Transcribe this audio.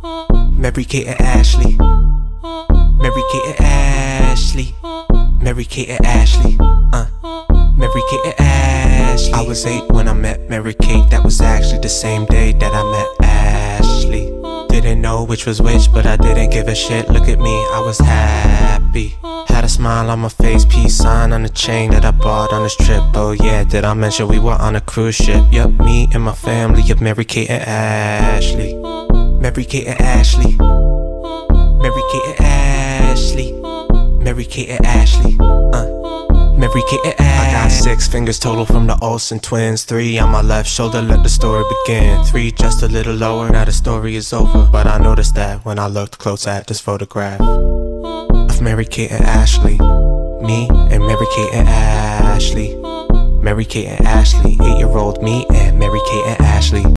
Mary-Kate and Ashley. Mary-Kate and Ashley. Mary-Kate and Ashley. Mary-Kate and Ashley. I was 8 when I met Mary-Kate. That was actually the same day that I met Ashley. Didn't know which was which, but I didn't give a shit. Look at me, I was happy. Had a smile on my face, peace sign on the chain that I bought on this trip. Oh yeah, did I mention we were on a cruise ship? Yup, me and my family of Mary-Kate and Ashley. Mary-Kate and Ashley. Mary-Kate and Ashley. Mary-Kate and Ashley. Mary-Kate and Ashley. I got 6 fingers total from the Olsen twins. 3 on my left shoulder, let the story begin. 3 just a little lower, now the story is over. But I noticed that when I looked close at this photograph of Mary-Kate and Ashley. Me and Mary-Kate and Ashley. Mary-Kate and Ashley. 8-year-old me and Mary-Kate and Ashley.